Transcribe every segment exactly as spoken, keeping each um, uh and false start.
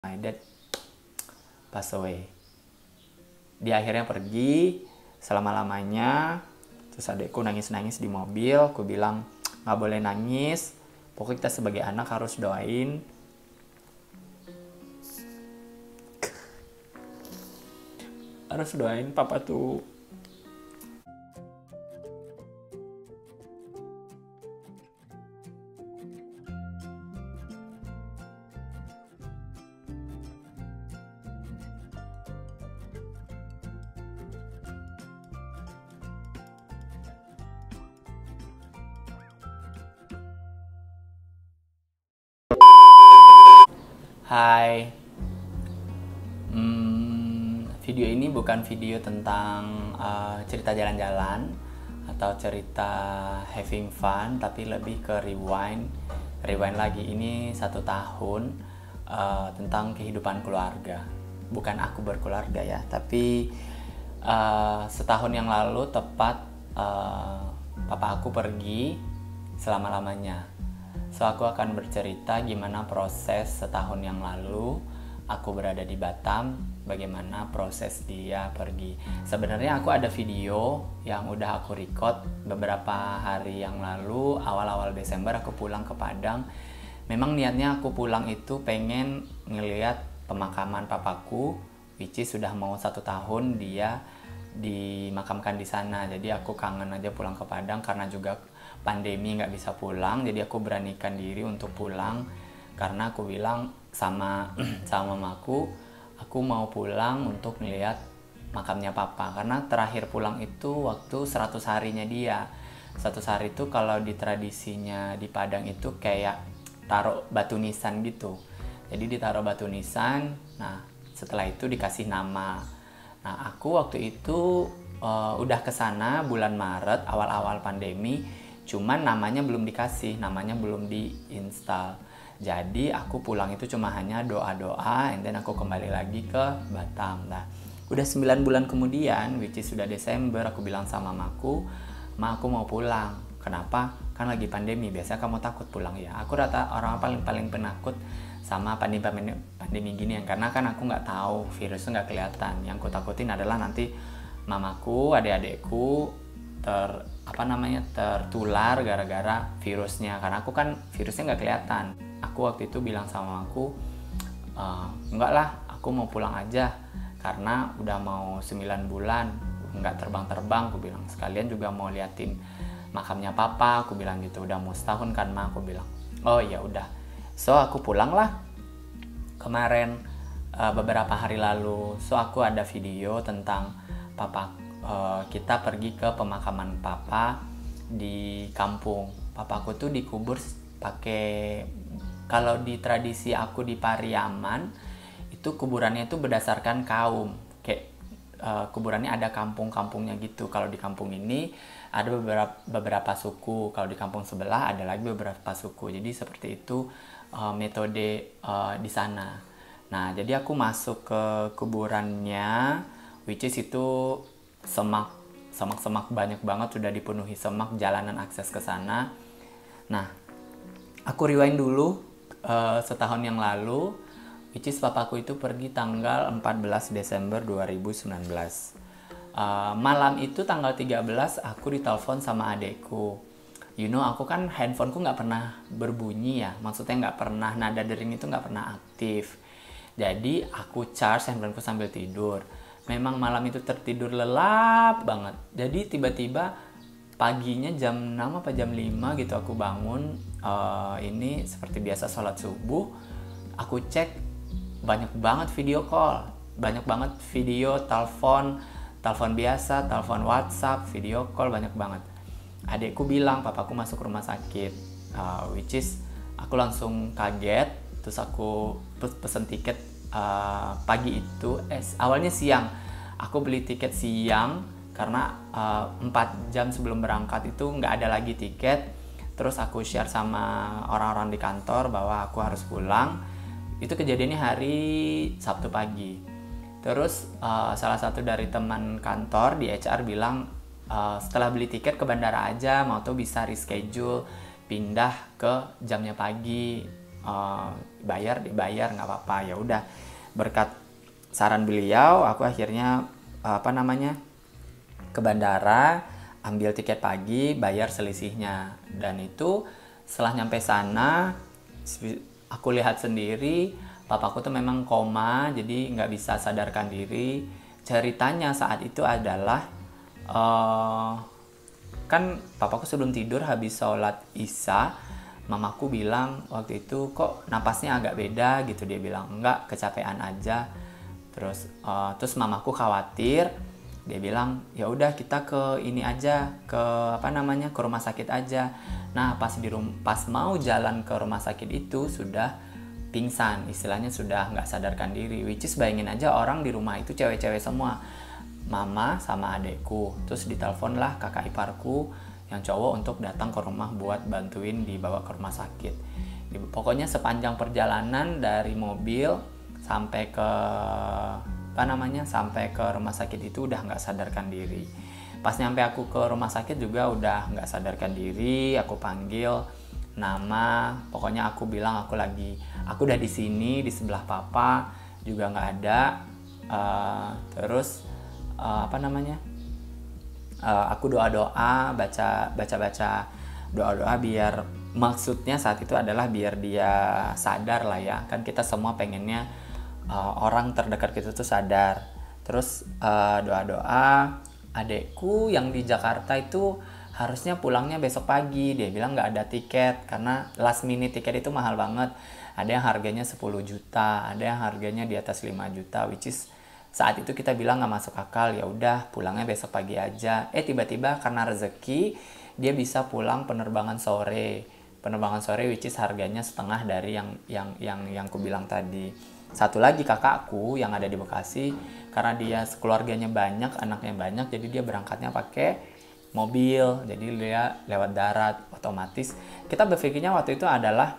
My dad pass away. Dia akhirnya pergi selama-lamanya. Terus adekku nangis-nangis di mobil. Aku bilang, gak boleh nangis. Pokoknya kita sebagai anak harus doain. Harus doain papa tuh Hai, hmm, video ini bukan video tentang uh, cerita jalan-jalan atau cerita having fun, tapi lebih ke rewind, rewind lagi. Ini satu tahun uh, tentang kehidupan keluarga. Bukan aku berkeluarga ya, tapi uh, setahun yang lalu tepat uh, papa aku pergi selama-lamanya. So, aku akan bercerita gimana proses setahun yang lalu aku berada di Batam, bagaimana proses dia pergi. Sebenarnya aku ada video yang udah aku record beberapa hari yang lalu, awal-awal Desember aku pulang ke Padang. Memang niatnya aku pulang itu pengen ngeliat pemakaman papaku, which is sudah mau satu tahun dia dimakamkan di sana. Jadi aku kangen aja pulang ke Padang karena juga pandemi nggak bisa pulang, jadi aku beranikan diri untuk pulang karena aku bilang sama sama mamaku, aku mau pulang untuk melihat makamnya papa karena terakhir pulang itu waktu seratus harinya dia. seratus hari itu kalau di tradisinya di Padang itu kayak taruh batu nisan gitu. Jadi ditaruh batu nisan, nah setelah itu dikasih nama. Nah aku waktu itu uh, udah kesana bulan Maret awal-awal pandemi. Cuman namanya belum dikasih, namanya belum diinstal. Jadi aku pulang itu cuma hanya doa-doa, and then aku kembali lagi ke Batam. Nah, udah sembilan bulan kemudian, which is sudah Desember, aku bilang sama mamaku, ma aku mau pulang. Kenapa? Kan lagi pandemi, biasanya kamu takut pulang ya. Aku rata orang paling-paling penakut sama pandemi pandemi gini ya, karena kan aku nggak tahu, virusnya nggak kelihatan. Yang aku takutin adalah nanti mamaku, adik-adikku ter apa namanya tertular gara-gara virusnya, karena aku kan virusnya nggak kelihatan. Aku waktu itu bilang sama aku, e, enggak lah, aku mau pulang aja karena udah mau sembilan bulan nggak terbang-terbang. Aku bilang sekalian juga mau liatin makamnya papa, aku bilang gitu. Udah mau setahun kan ma, aku bilang oh ya udah. So aku pulang lah kemarin uh, beberapa hari lalu. So aku ada video tentang papa. Uh, kita pergi ke pemakaman papa di kampung. Papaku tuh dikubur pakai, kalau di tradisi aku di Pariaman itu kuburannya itu berdasarkan kaum, kayak uh, kuburannya ada kampung-kampungnya gitu. Kalau di kampung ini ada beberapa beberapa suku, kalau di kampung sebelah ada lagi beberapa suku. Jadi seperti itu uh, metode uh, di sana. Nah jadi aku masuk ke kuburannya, which is itu semak semak-semak banyak banget, sudah dipenuhi semak, jalanan akses ke sana. Nah, aku rewind dulu uh, setahun yang lalu, which is papaku itu pergi tanggal empat belas Desember dua ribu sembilan belas. Uh, malam itu tanggal tiga belas aku ditelepon sama adekku. You know, aku kan handphoneku nggak pernah berbunyi ya, maksudnya nggak pernah, nada dering itu nggak pernah aktif. Jadi aku charge handphoneku sambil tidur. Memang malam itu tertidur lelap banget. Jadi tiba-tiba paginya jam enam apa jam lima gitu aku bangun. Uh, ini seperti biasa sholat subuh. Aku cek banyak banget video call. Banyak banget video, telepon, telepon biasa, telepon WhatsApp, video call, banyak banget. Adekku bilang papaku masuk rumah sakit. Uh, which is aku langsung kaget. Terus aku pesen tiket Uh, pagi itu, eh, awalnya siang. Aku beli tiket siang karena uh, empat jam sebelum berangkat itu nggak ada lagi tiket. Terus aku share sama orang-orang di kantor bahwa aku harus pulang. Itu kejadiannya hari Sabtu pagi. Terus uh, salah satu dari teman kantor di H R bilang, uh, setelah beli tiket ke bandara aja, mau tuh bisa reschedule pindah ke jamnya pagi. uh, bayar dibayar nggak apa-apa. Ya udah, berkat saran beliau aku akhirnya apa namanya ke bandara, ambil tiket pagi, bayar selisihnya. Dan itu setelah nyampe sana aku lihat sendiri papaku tuh memang koma, jadi nggak bisa sadarkan diri. Ceritanya saat itu adalah uh, kan papaku sebelum tidur habis sholat isya, mamaku bilang waktu itu kok napasnya agak beda gitu. Dia bilang enggak, kecapean aja. Terus uh, terus mamaku khawatir, dia bilang ya udah kita ke ini aja, ke apa namanya ke rumah sakit aja. Nah pas di rum pas mau jalan ke rumah sakit itu sudah pingsan, istilahnya sudah nggak sadarkan diri. Which is bayangin aja orang di rumah itu cewek-cewek semua, mama sama adekku. Terus ditelepon lah kakak iparku yang cowok untuk datang ke rumah buat bantuin dibawa ke rumah sakit. Pokoknya sepanjang perjalanan dari mobil sampai ke apa namanya sampai ke rumah sakit itu udah nggak sadarkan diri. Pas nyampe aku ke rumah sakit juga udah nggak sadarkan diri. Aku panggil nama, pokoknya aku bilang aku lagi aku udah di sini di sebelah papa juga nggak ada. Uh, terus uh, apa namanya uh, aku doa doa baca baca baca doa doa biar maksudnya saat itu adalah biar dia sadar lah ya, kan kita semua pengennya uh, orang terdekat kita tuh sadar. Terus uh, doa-doa, adekku yang di Jakarta itu harusnya pulangnya besok pagi. Dia bilang nggak ada tiket karena last minute tiket itu mahal banget. Ada yang harganya sepuluh juta, ada yang harganya di atas lima juta, which is saat itu kita bilang nggak masuk akal. Ya udah pulangnya besok pagi aja. Eh tiba-tiba karena rezeki dia bisa pulang penerbangan sore. Penerbangan sore which is harganya setengah dari yang yang yang yang ku bilang tadi. Satu lagi kakakku yang ada di Bekasi, karena dia keluarganya banyak, anaknya banyak, jadi dia berangkatnya pakai mobil, jadi dia lewat darat. Otomatis kita berpikirnya waktu itu adalah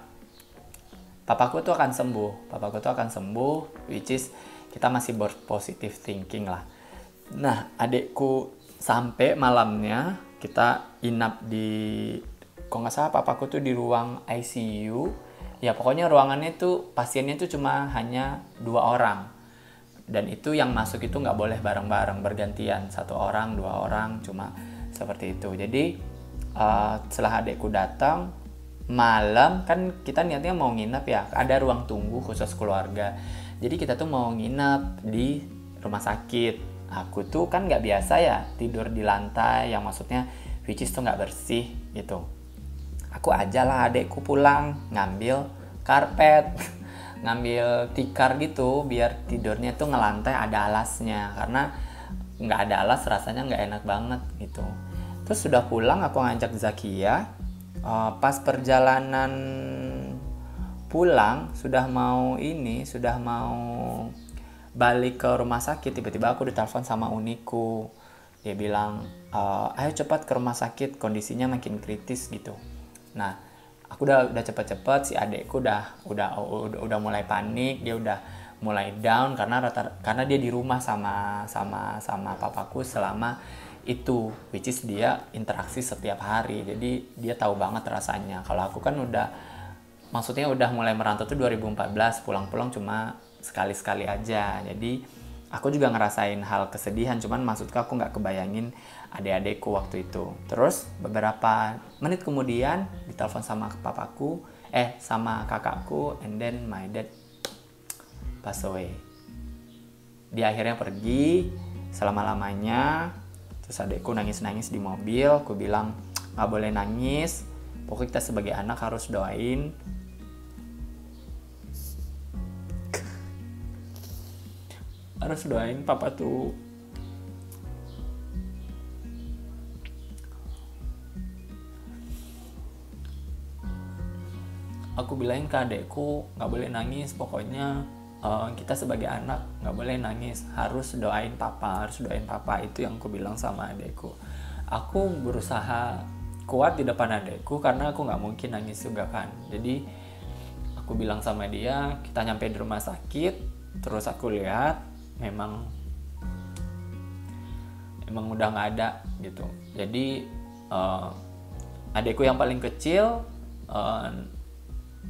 papaku tuh akan sembuh, papaku tuh akan sembuh, which is kita masih berpositive thinking lah. Nah adekku sampai malamnya kita inap di, kok nggak salah papaku tuh di ruang I C U. Ya pokoknya ruangannya tuh pasiennya tuh cuma hanya dua orang. Dan itu yang masuk itu nggak boleh bareng-bareng, bergantian. Satu orang, dua orang, cuma seperti itu. Jadi uh, setelah adekku datang, malam kan kita niatnya mau nginep ya. Ada ruang tunggu khusus keluarga. Jadi kita tuh mau nginep di rumah sakit. Aku tuh kan nggak biasa ya tidur di lantai, yang maksudnya which is tuh nggak bersih gitu. Aku ajalah adekku pulang ngambil karpet, ngambil tikar gitu biar tidurnya tuh ngelantai ada alasnya, karena nggak ada alas rasanya nggak enak banget gitu. Terus sudah pulang aku ngajak Zakia, uh, pas perjalanan pulang sudah mau ini sudah mau balik ke rumah sakit, tiba-tiba aku ditelepon sama uniku. Dia bilang uh, ayo cepat ke rumah sakit, kondisinya makin kritis gitu. Nah, aku udah udah cepet-cepet, si adekku udah udah udah udah mulai panik, dia udah mulai down karena rata karena dia di rumah sama sama sama papaku selama itu, which is dia interaksi setiap hari. Jadi dia tahu banget rasanya. Kalau aku kan udah maksudnya udah mulai merantau tuh dua ribu empat belas, pulang-pulang cuma sekali-sekali aja. Jadi aku juga ngerasain hal kesedihan, cuman maksudku aku nggak kebayangin adik-adikku waktu itu. Terus beberapa menit kemudian ditelepon sama papaku, eh sama kakakku, and then my dad pass away. Dia akhirnya pergi selama-lamanya. Terus adikku nangis-nangis di mobil. Aku bilang nggak boleh nangis, pokoknya kita sebagai anak harus doain. Harus doain papa tuh aku bilangin ke adekku nggak boleh nangis, pokoknya uh, kita sebagai anak nggak boleh nangis, harus doain papa, harus doain papa. Itu yang aku bilang sama adekku. Aku berusaha kuat di depan adekku karena aku nggak mungkin nangis juga kan. Jadi aku bilang sama dia, kita nyampe di rumah sakit, terus aku lihat memang emang udah nggak ada gitu. Jadi uh, adekku yang paling kecil uh,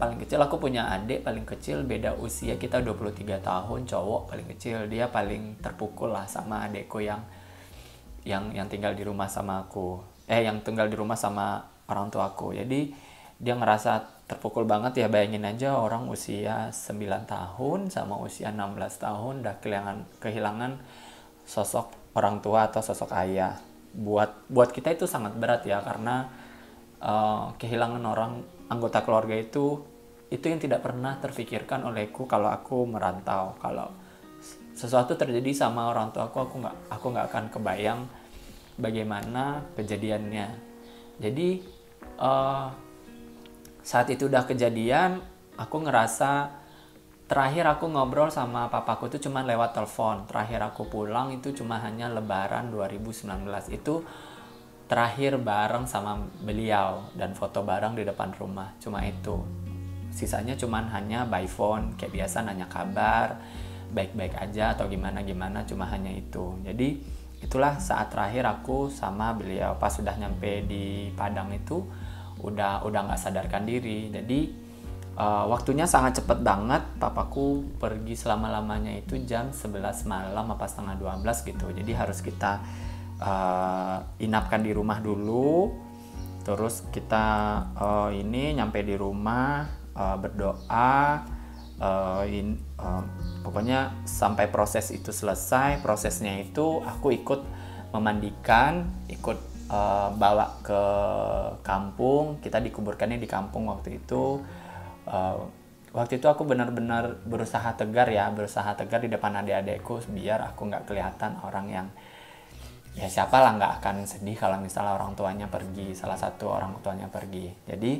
paling kecil. Aku punya adik paling kecil, beda usia kita dua puluh tiga tahun, cowok paling kecil. Dia paling terpukul lah sama adekku yang yang yang tinggal di rumah sama aku. Eh yang tinggal di rumah sama orang tua aku. Jadi dia ngerasa terpukul banget ya. Bayangin aja orang usia sembilan tahun sama usia enam belas tahun udah kehilangan kehilangan sosok orang tua atau sosok ayah. Buat buat kita itu sangat berat ya, karena uh, kehilangan orang anggota keluarga itu itu yang tidak pernah terfikirkan olehku kalau aku merantau. Kalau sesuatu terjadi sama orang tua aku, aku nggak aku nggak akan kebayang bagaimana kejadiannya. Jadi uh, saat itu udah kejadian, aku ngerasa terakhir aku ngobrol sama papaku itu cuma lewat telepon. Terakhir aku pulang itu cuma hanya lebaran dua ribu sembilan belas. Itu terakhir bareng sama beliau dan foto bareng di depan rumah. Cuma itu. Sisanya cuma hanya by phone, kayak biasa nanya kabar, baik-baik aja atau gimana-gimana, cuma hanya itu. Jadi itulah saat terakhir aku sama beliau. Pas sudah nyampe di Padang itu udah udah nggak sadarkan diri. Jadi uh, waktunya sangat cepet banget. Papaku pergi selama-lamanya itu jam sebelas malam apa setengah dua belas gitu. Jadi harus kita uh, inapkan di rumah dulu. Terus kita uh, ini nyampe di rumah, uh, berdoa, uh, in, uh, pokoknya sampai proses itu selesai. Prosesnya itu aku ikut memandikan, ikut Uh, bawa ke kampung. Kita dikuburkannya di kampung waktu itu. Uh, waktu itu aku benar-benar berusaha tegar ya, berusaha tegar di depan adik-adikku biar aku nggak kelihatan orang yang ya siapa lah nggak akan sedih kalau misalnya orang tuanya pergi, salah satu orang tuanya pergi. Jadi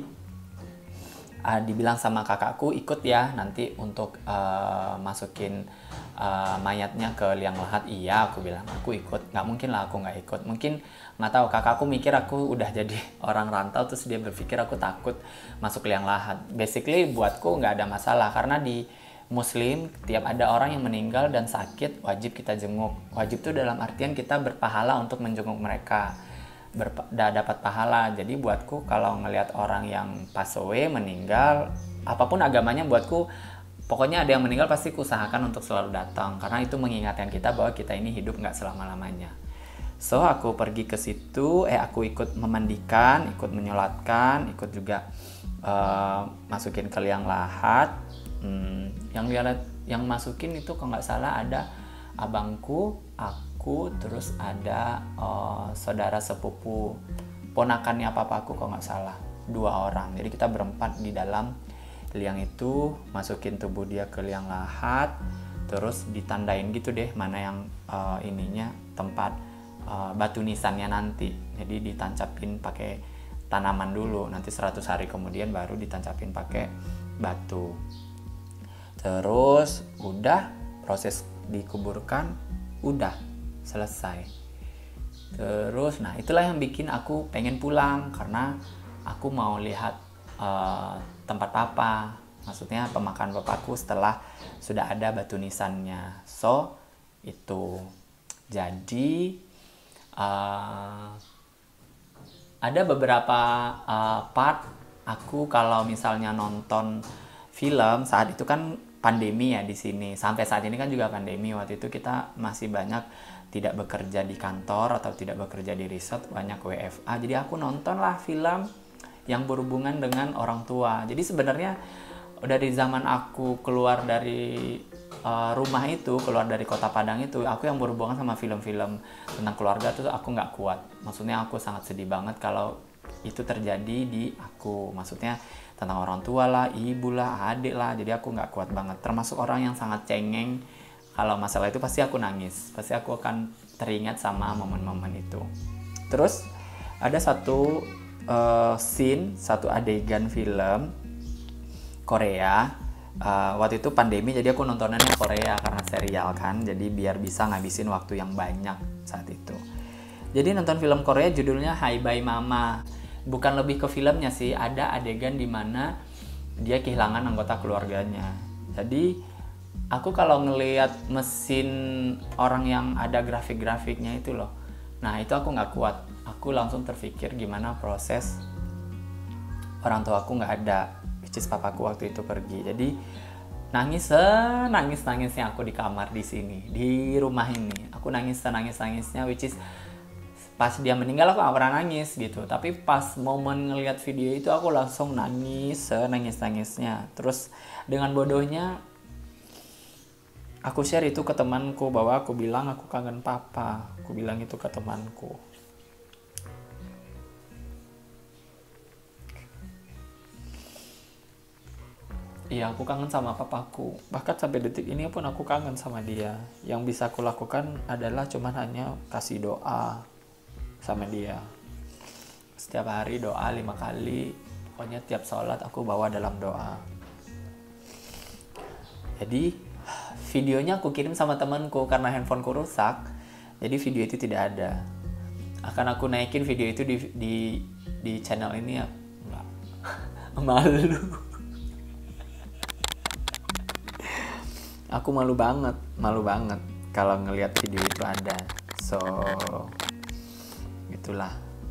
uh, dibilang sama kakakku ikut ya nanti untuk uh, masukin uh, mayatnya ke liang lahat. Iya, aku bilang aku ikut. Nggak mungkin lah aku nggak ikut. Mungkin nggak tahu, kakakku mikir aku udah jadi orang rantau, terus dia berpikir aku takut masuk liang lahat. Basically buatku nggak ada masalah, karena di Muslim tiap ada orang yang meninggal dan sakit wajib kita jenguk. Wajib itu dalam artian kita berpahala untuk menjenguk mereka, Berpa- dapat pahala. Jadi buatku kalau ngelihat orang yang pass away, meninggal, apapun agamanya, buatku pokoknya ada yang meninggal pasti kuusahakan untuk selalu datang, karena itu mengingatkan kita bahwa kita ini hidup nggak selama-lamanya. So aku pergi ke situ, eh aku ikut memandikan, ikut menyolatkan, ikut juga uh, masukin ke liang lahat. Hmm, yang lihat yang masukin itu kalau nggak salah ada abangku, aku, terus ada uh, saudara sepupu ponakannya papaku kalau nggak salah, dua orang. Jadi kita berempat di dalam liang itu, masukin tubuh dia ke liang lahat, terus ditandain gitu deh mana yang uh, ininya tempat Uh, batu nisannya nanti. Jadi ditancapin pakai tanaman dulu, nanti seratus hari kemudian baru ditancapin pakai batu. Terus udah proses dikuburkan, udah selesai. Terus nah itulah yang bikin aku pengen pulang, karena aku mau lihat uh, tempat papa, maksudnya pemakaman papaku setelah sudah ada batu nisannya. So itu jadi Uh, ada beberapa uh, part aku kalau misalnya nonton film, saat itu kan pandemi ya di sini, sampai saat ini kan juga pandemi. Waktu itu kita masih banyak tidak bekerja di kantor atau tidak bekerja di resort, banyak W F A. Jadi aku nontonlah film yang berhubungan dengan orang tua. Jadi sebenarnya dari zaman aku keluar dari Uh, rumah itu, keluar dari kota Padang itu, aku yang berhubungan sama film-film tentang keluarga tuh aku nggak kuat. Maksudnya aku sangat sedih banget kalau itu terjadi di aku. Maksudnya tentang orang tua lah, ibu lah, adik lah. Jadi aku nggak kuat banget. Termasuk orang yang sangat cengeng. Kalau masalah itu pasti aku nangis. Pasti aku akan teringat sama momen-momen itu. Terus ada satu uh, scene, satu adegan film Korea. Uh, waktu itu pandemi, jadi aku nontonnya Korea karena serial kan, jadi biar bisa ngabisin waktu yang banyak saat itu. Jadi nonton film Korea judulnya Hi Bye Mama. Bukan lebih ke filmnya sih, ada adegan di mana dia kehilangan anggota keluarganya. Jadi aku kalau ngelihat mesin orang yang ada grafik-grafiknya itu loh, nah itu aku nggak kuat. Aku langsung terpikir gimana proses orang tua aku nggak ada. which is papaku waktu itu pergi. Jadi nangis senangis nangisnya aku di kamar di sini, di rumah ini. Aku nangis senangis nangisnya, which is pas dia meninggal aku gak pernah nangis gitu. Tapi pas momen ngelihat video itu aku langsung nangis senangis nangisnya. Terus dengan bodohnya aku share itu ke temanku, bahwa aku bilang aku kangen papa. Aku bilang itu ke temanku. Iya, aku kangen sama papaku. Bahkan sampai detik ini pun aku kangen sama dia. Yang bisa aku lakukan adalah cuman hanya kasih doa sama dia. Setiap hari doa lima kali. Pokoknya tiap sholat aku bawa dalam doa. Jadi videonya aku kirim sama temanku karena handphoneku rusak, jadi video itu tidak ada. Akan aku naikin video itu di di, di channel ini ya, enggak. Malu. Aku malu banget, malu banget kalau ngelihat video itu ada. So, itulah.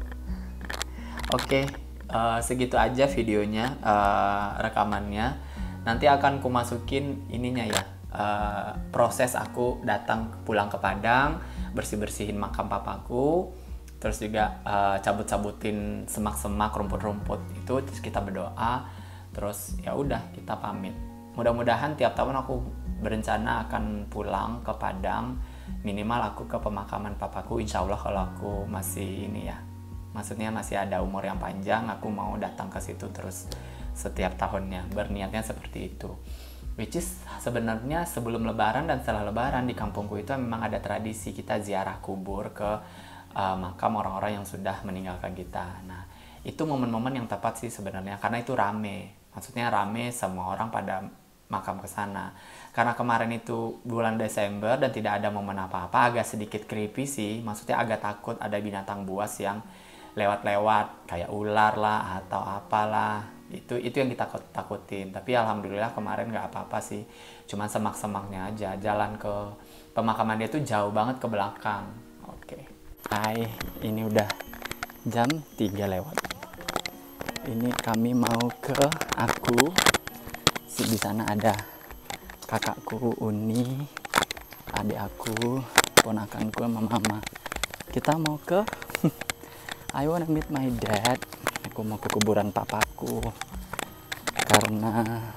Oke, uh, segitu aja videonya, uh, rekamannya. Nanti akan ku masukin ininya ya. Uh, proses aku datang pulang ke Padang, bersih-bersihin makam papaku, terus juga uh, cabut-cabutin semak-semak, rumput-rumput itu, terus kita berdoa, terus ya udah kita pamit. Mudah-mudahan tiap tahun aku berencana akan pulang ke Padang, minimal aku ke pemakaman papaku. Insya Allah kalau aku masih ini ya, maksudnya masih ada umur yang panjang, aku mau datang ke situ terus setiap tahunnya, berniatnya seperti itu. Which is sebenarnya sebelum lebaran dan setelah lebaran di kampungku itu memang ada tradisi kita ziarah kubur ke uh, makam orang-orang yang sudah meninggalkan kita. Nah, itu momen-momen yang tepat sih sebenarnya, karena itu rame. Maksudnya rame, semua orang pada makam ke sana. Karena kemarin itu bulan Desember dan tidak ada momen apa-apa, agak sedikit creepy sih. Maksudnya agak takut ada binatang buas yang lewat-lewat kayak ular lah atau apalah. Itu itu yang kita takutin. Tapi alhamdulillah kemarin nggak apa-apa sih, cuman semak-semaknya aja. Jalan ke pemakaman dia tuh jauh banget ke belakang. Oke. Hai, ini udah jam tiga lewat. Ini kami mau ke aku. Di sana ada kakakku Uni, adik aku, ponakanku sama mama. Kita mau ke I wanna meet my dad. Aku mau ke kuburan papaku karena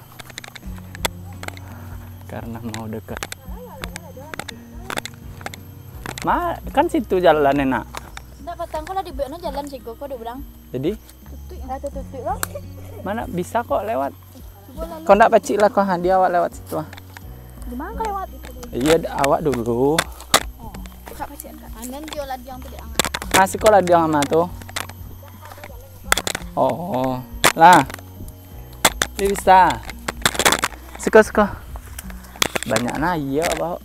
karena mau deket. Ma, kan situ jalan enak. Nggak patang kok lah dibuatnya jalan sih kok udah bilang. Jadi? Tutup, nggak tutup loh. Mana bisa kok lewat? Kau ndak pecik lah kok, dia awak lewat situ ah. Gimana kau lewat itu? Iya, awak dulu. Oh, kak pecik kak. Anen dia lah yang tidak angat. Nasi kok lah dia sama tuh. Oh, lah. Dia bisa. Suka-suka. Banyak na iya bawa.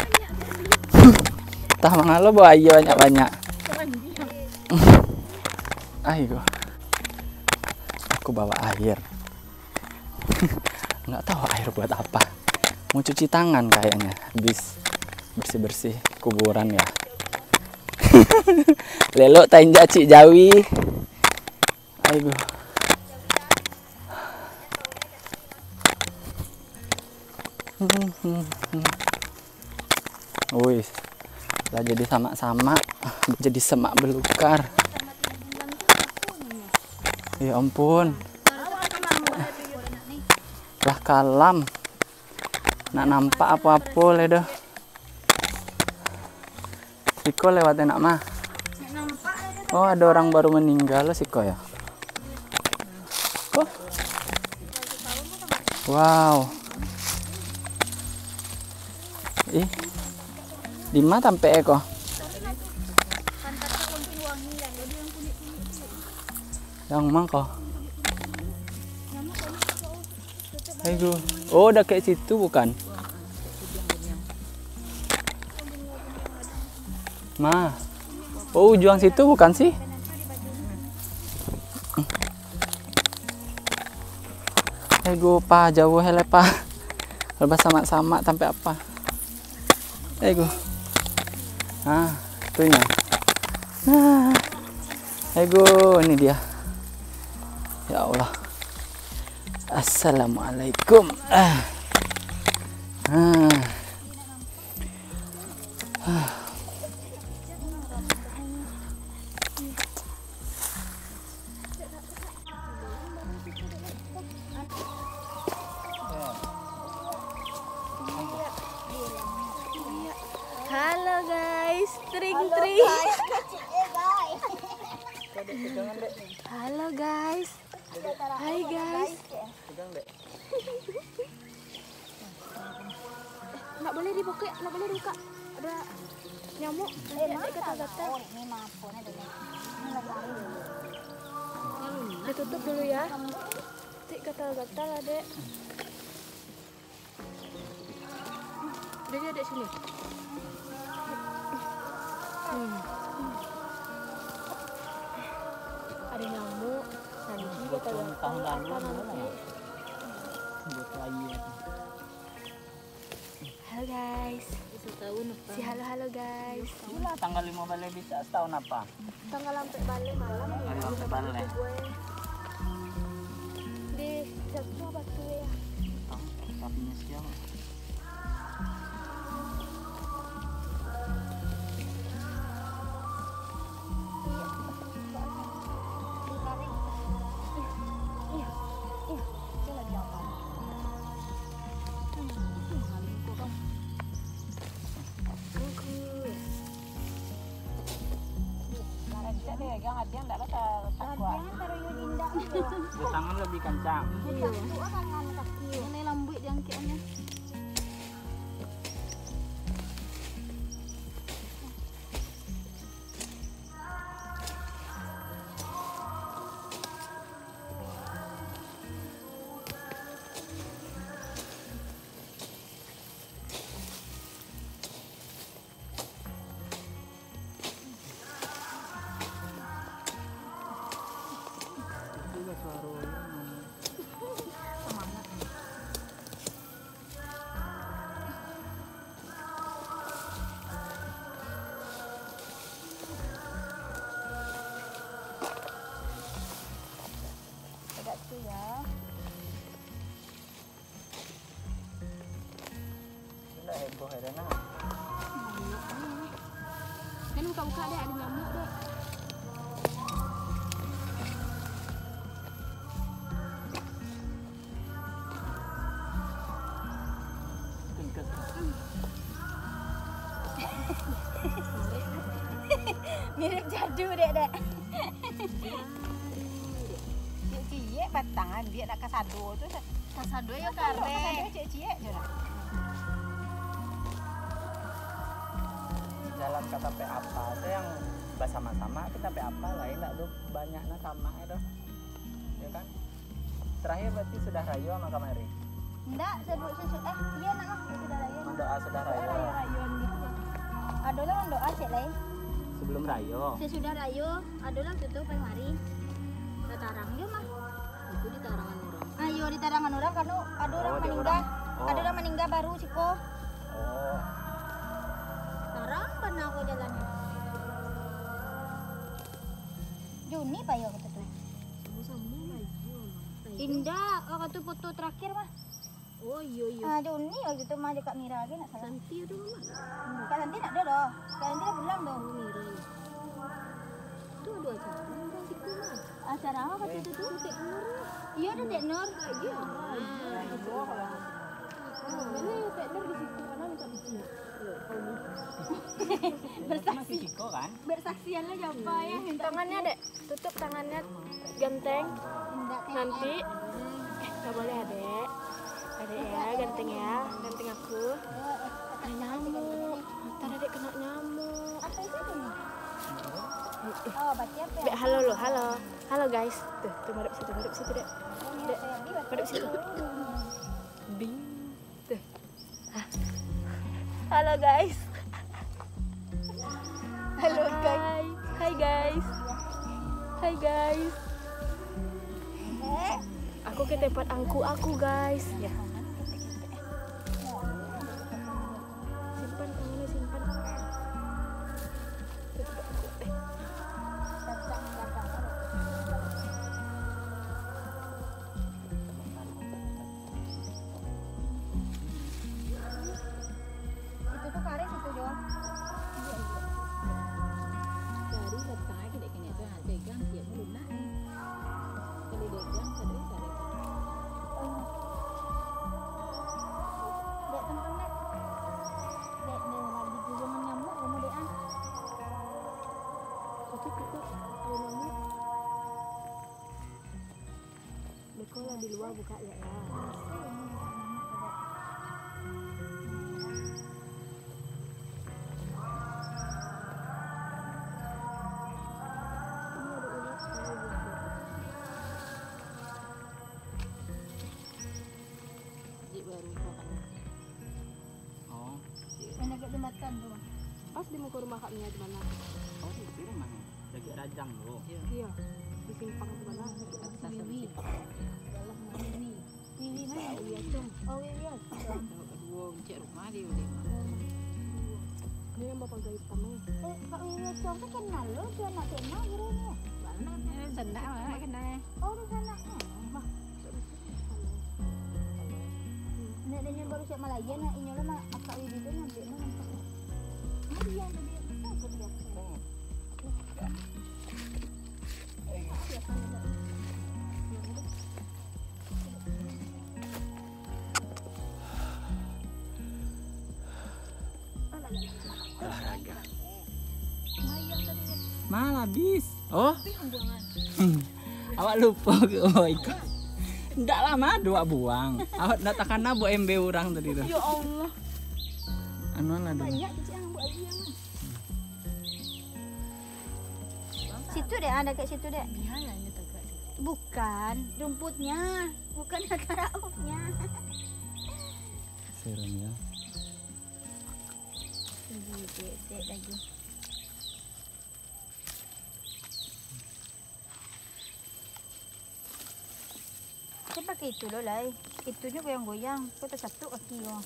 Tah mangalo bawa iya banyak-banyak. Ayo. Aku bawa air. Nggak tahu air buat apa. Mau cuci tangan kayaknya. Habis bersih-bersih kuburan ya. Lelok tainja cik Jawi. Ayo. Wih, lah jadi sama-sama, jadi semak belukar. Ya ampun. Lah kalam. Nak nampak apa-apa le dah. Siko lewat enak mah. Oh, ada orang baru meninggal Siko ya. Oh. Wow. Ih. Lima sampai eko. Yang mang kok. Ayo. Oh, udah kayak situ bukan? Ma. Oh, ujung situ bukan sih? Ayo, pa jauh hele pa. Lepas sama-sama sampai apa? Ayo. Nah, itunya. Nah. Ayo, ini dia. Ya Allah. Assalamualaikum. Ah. Ah. Ah. Halo guys, tring tring. Halo guys. Hai guys. Nggak boleh dibuka, nggak boleh dibuka. Ada nyamuk. Eh, gatal-gatal. Ditutup dulu ya. Tik gatal-gatal adek. Jadi adek sini. Hmm. Ada nyamuk. Nanti gatal-gatal apa nanti. Halo guys. Si halo-halo guys. Gila, tanggal lima balik bisa setahun apa? Tanggal sampai balik malam ya. Hari sampai balik. Di jatuh batu ya. Sapinya siapa? Di tangan lebih kencang. Ini lembut jangkauannya. Heboh ya Dana. Kan buka-buka deh, ada nyamuk deh. Mirip jadu dek dek. Cie batangan dia nak kasado tu. Kasado ya Kasado kare. cie cie je lah. Dalam kata P apa itu yang bersama-sama kita P apa lain enggak tuh banyaknya sama itu. Ya kan? Terakhir berarti sudah rayu sama kamari. Enggak, sebut sesu eh iya nak ah sudah raya. Mendoa sudah rayu. Raya rayuan gitu. Adalah mendoa cek lain. Sebelum rayu. Sesudah rayu, adalah tutup pas mari. Tatarang dia mah. Itu di tarangan orang. Ayo di tarangan orang karena ada orang Oh, dia meninggal. orang. Oh. Ada orang meninggal baru siko. Oh. Tarang kan aku jalannya. Juni pak yo kata tuh. Sama-sama maju. Indah, waktu itu foto terakhir mah. Oh iya iya. Ah, Juni waktu itu mah dekat Mira lagi nak salah. Santi ada mama. Kak Santi nak ada dah. Kak Santi dah pulang dah. Oh Mira ya. Itu ada acara orang situ mah. Acara apa kata itu tuh? Tek Nur. Iya ada Dek Nur. Iya. Mana ya Tek Nur di situ karena minta biji. Masih Ciko kan? Bersaksian lah siapa ya? Tangannya dek, tutup tangannya ganteng. Nanti eh nggak boleh adek. Adek ya, ganteng ya, ganteng aku. Ada nyamuk, ntar adek kena nyamuk. Apa itu tuh? Oh, baca apa ya? Dek, halo lo, halo, halo guys. Tuh, tuh madep situ, madep situ dek. Dek, madep situ. Bing, tuh. Hah. Halo guys. Halo guys. Hai guys. Hai guys. Eh, Aku ke tempat angku aku guys. Ya. Simpan tangannya simpan. Tuh, tuh, aku. Eh. không? Dari letak cái để cái này tôi hạt để gan chuyện nó đừng nát đi. Cái để để gan cái đấy cả đấy. Dek tentang dek. Dek nih malah digulungan nyamuk kamu dekan. Tapi kita ada nyamuk. Deko lah di luar buka ya ya. Baru makan. Oh, Enak gak dimakan tuh. Pas di muka rumah kaknya di mana? oh di rumah. Lagi rajang loh. Iya. Di simpang di mana? Kita sih. Dalam ini. Ini mana? Iya cung. Oh iya. Kalau kedua cek rumah dia udah. Ini yang bapak gaya hitamnya. Eh, Kak Wiwi cung kan kenal lo, dia anak tema gitu nih. Mana senda mana kena. Oh, di sana. Mah. Nek dia baru siap Malaya nak inyo lah Kak Wiwi tu nyampe nak nampak. Ah, dia ada dia. Apa dia? Olahraga. Mayang tadi. Mal habis. Oh, Buangan. awak lupa ke oh ikut. Ndak lama dua buang. Awak nak takan buat M B orang tadi tu. Ya Allah. Anu lah dong. Banyak cicak yang buat dia. Situ deh, ada kat situ deh. Bihalanya tak kat situ. Bukan rumputnya, bukan akar raufnya. Serem ya. Tunggu dek lagi. Saya pakai itu loh lah. Itunya goyang-goyang. Kau tak satu kaki oh.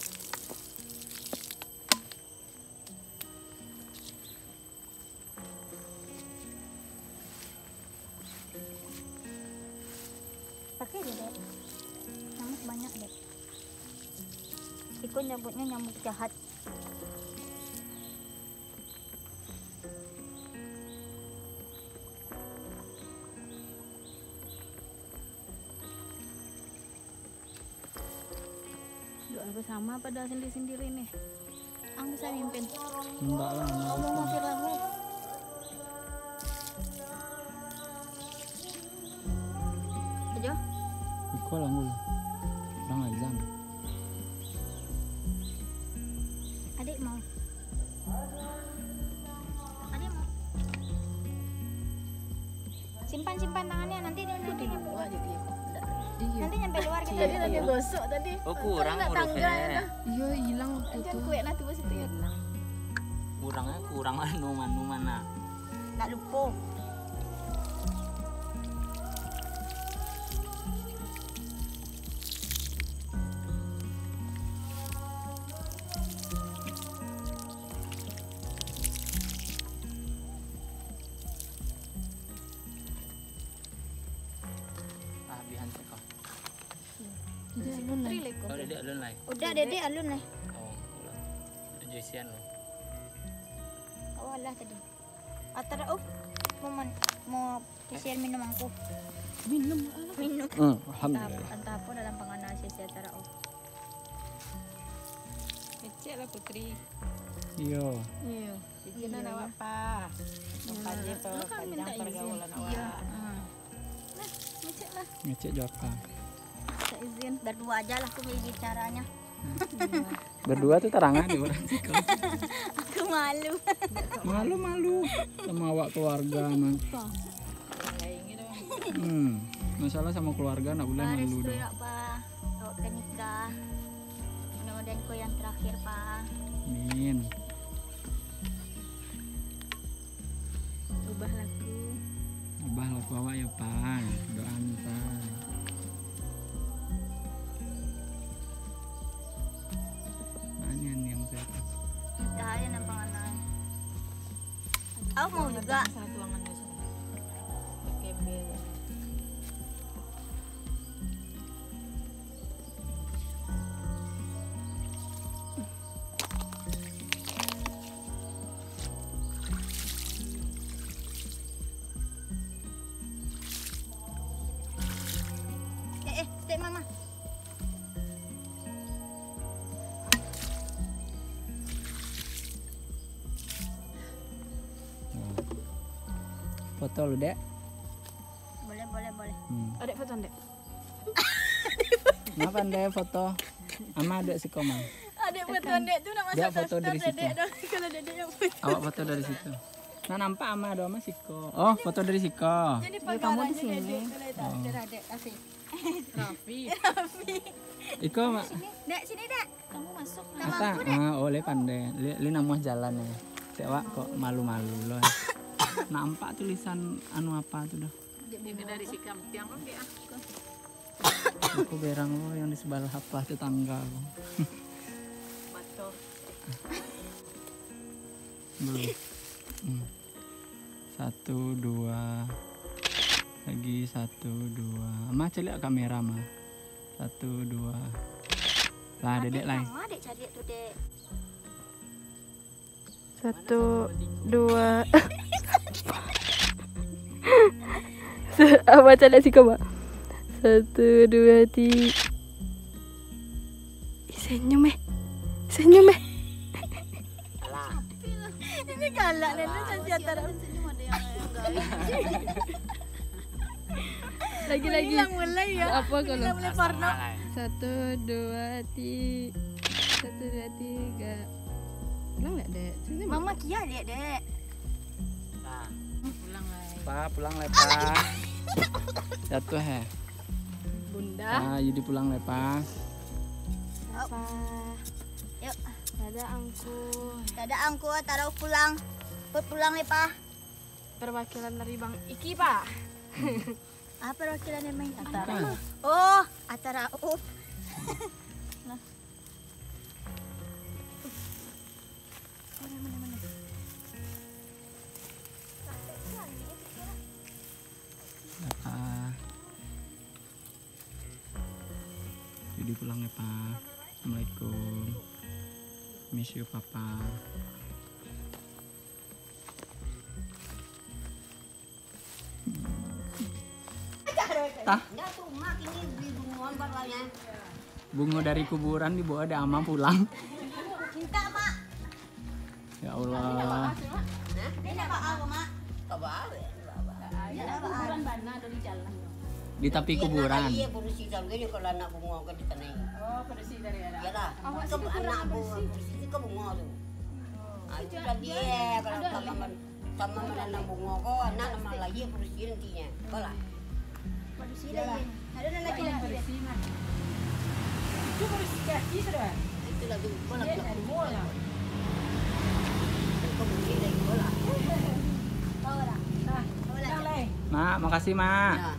Pakai deh dek. Nyamuk banyak dek. Ikut nyebutnya nyamuk jahat. Doa bersama pada sendiri-sendiri nih. Ang bisa mimpin. Enggak lah. Ngomong mampir lagu. Aja. Iko lah mul. Orang azan. Adik mau. Adik mau. Simpan-simpan tangannya nanti dia nanti nyampe Wah jadi aku. Dia. nanti nyampe luar kita. Tadi lagi gosok tadi. Oh kurang hurufnya. Iya hilang waktu itu. Jangan kue nanti bos itu ya. Kurangnya kurang anu manu mana. Tak lupa. Ah bihan seko. Putri leko. Oh dedek alun lai. Udah dedek alun lah. Oh, udah juisian lo. Oh alah tadi. Atara oh mau man, mau kisian minum aku. Minum anak. Minum. Hmm, Entah, alhamdulillah. entah apa dalam penganan sisi atara oh. Kecil lah Putri. Iya. Iya. Izin awak apa? Apa aja panjang pergaulan awak. Iya. Kecil lah. Ngecek jawab apa? Tak izin. Berdua aja lah aku beli caranya. Berdua tuh terangan di orang. Aku malu. Malu-malu sama awak keluarga man. Lain gitu. Hmm, masalah sama keluarga nak boleh malu Restu dong. ya Pak. Awak ke nikah. Mudah-mudahan kau yang terakhir Pak. Amin. Ubah lagu. Ubah laku awak ya pan. Doaan pan. Mana nih yang saya tahu? Dah ada nampak anak. Aku mau juga. Satu tuangan di sana. Kembel. foto lu, Dek. Boleh, boleh, boleh. Hmm. Adek foto Dek. Kenapa Dek foto? Ama Dek si Koma. Adek foto Dek tuh nak Dia masuk foto dari situ. Dedek dong. Kalau Dedek yang foto. Awak foto dari situ. Nah, nampak Ama ada sama Siko. Oh, foto dari Siko. Jadi kamu di sini. Dek, kasih. Raffi. Iko mak. Dek, sini, Dek. Kamu masuk. Apa? Ah, oleh pandai. Li, li namuah jalan ya. Sewa kok malu-malu loh. Nampak tulisan anu apa tuh dah. Ini dari si Kampiang kan dia. Aku berang lo yang di sebelah apa tetangga aku. Batok. Belum. Hmm. Satu dua lagi satu dua. Ma celik kamera ma. Satu dua. Lah dedek lain. Mama, Dek cari tuh, Dek. Satu, dua. Se- Apa cara sih kau? Satu, dua, tiga. Ih, senyum eh, senyum eh. Ini galak nenek kasih antara. Lagi-lagi. Mulai ya. Apa kalau? Mulai porno. Satu, dua, tiga. Satu, dua, tiga. Pulang nggak dek? Mama kia lihat, Dek. Pulang lah. Pa pulang lepas. Jatuh he. Bunda. Ah, jadi pulang lepas. Apa? Yuk. Ada angkut. Ada angkut, taruh pulang. Put pulang nih, Pak. Perwakilan dari Bang Iki, Pak. Apa perwakilan yang main? Kan? Oh, acara up. Lepas. Jadi pulang ya Pak. Assalamualaikum. Miss you Papa. Tah? Bunga dari kuburan dibawa ada ama pulang. Cinta, Mak. Ya Allah. Ini apa apa, Mak? Kuburan mana dari jalan. Di tepi kuburan. Iya bersih dan gini kalau anak bunga ke di tanah. Oh, bersih dari ada. Ya lah. Ke anak bunga bersih ke bunga tuh. Ah itu kan dia kalau sama sama menanam bunga kok anak nama lagi bersih nantinya. Kalah. Bersih lagi. Ada lagi lagi. Bersih mah. Itu bersih kaki sudah. Itu lagi bola Dia dari bola. ke bersih lagi bola. Bawa dah. Nah, pulang lah. Mak, makasih Mak. Ya.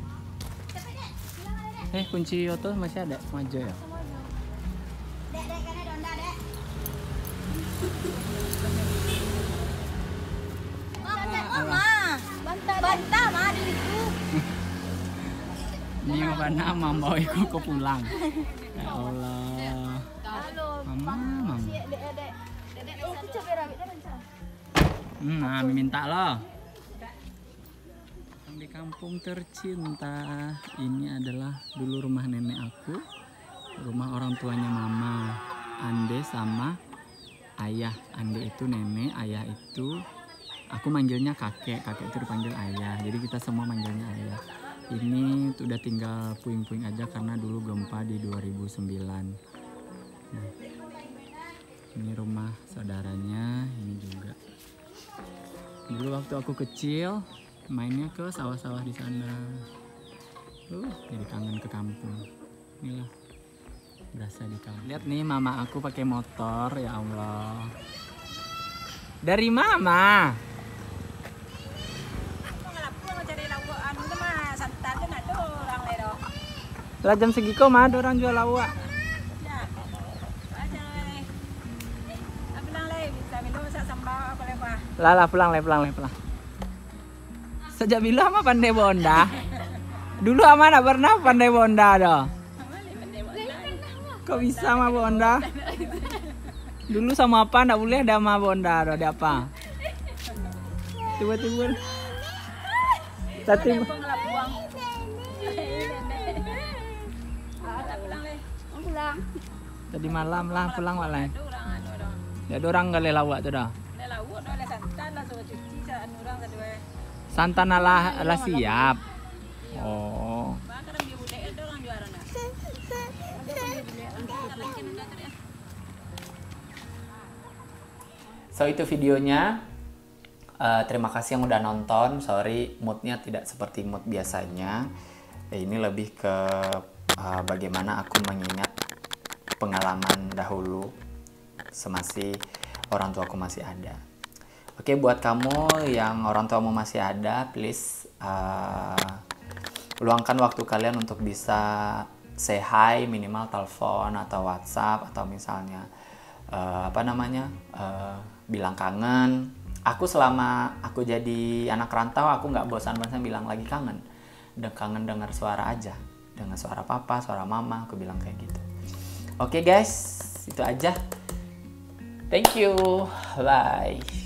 Eh kunci Yoto masih ada? Maju ya? Dek, dek, kan ada onda, Dek. Mama, Mama. Bantah, bantah, Ma, di situ. Ini mana mama ikut ke pulang. Ya Allah. Halo. Mama, mama. Dek, dek, dek. Dek, oh, aku capek rawit dah rencana. Hmm, nah, minta loh. Di kampung tercinta. Ini adalah dulu rumah nenek aku. Rumah orang tuanya mama. Ande sama ayah. Ande itu nenek, ayah itu aku manggilnya kakek. Kakek itu dipanggil ayah. Jadi kita semua manggilnya ayah. Ini udah tinggal puing-puing aja karena dulu gempa di dua ribu sembilan. Nah, ini rumah saudaranya, ini juga. Dulu waktu aku kecil mainnya ke sawah-sawah di sana. Uh, jadi kangen ke kampung. Inilah berasa di kampung. Lihat nih mama aku pakai motor, ya Allah. Dari mama. Lah jam segi kok mah ada orang jual lawak. Lah lah pulang le pulang le pulang. Sejak bila ama pandai bonda? Dulu ama nak pernah pandai bonda dah. Kok bisa ama bonda? Dulu sama apa ndak boleh ada ama bonda dah, ada apa? Tiba-tiba. Tadi Pulang. tadi malam lah pulang malah. Ya ada orang kali lawak tu dah. Santana lah, lah siap. Oh. So itu videonya. Uh, terima kasih yang udah nonton. Sorry moodnya tidak seperti mood biasanya. Eh, ini lebih ke uh, bagaimana aku mengingat pengalaman dahulu semasi orang tuaku masih ada. Oke, buat kamu yang orang tuamu masih ada, please uh, luangkan waktu kalian untuk bisa say hi, minimal telepon atau WhatsApp, atau misalnya uh, apa namanya uh, bilang kangen. Aku selama aku jadi anak rantau, aku nggak bosan-bosan bilang lagi kangen. Dan kangen dengar suara aja, dengar suara papa, suara mama, aku bilang kayak gitu. Oke guys, itu aja. Thank you, bye.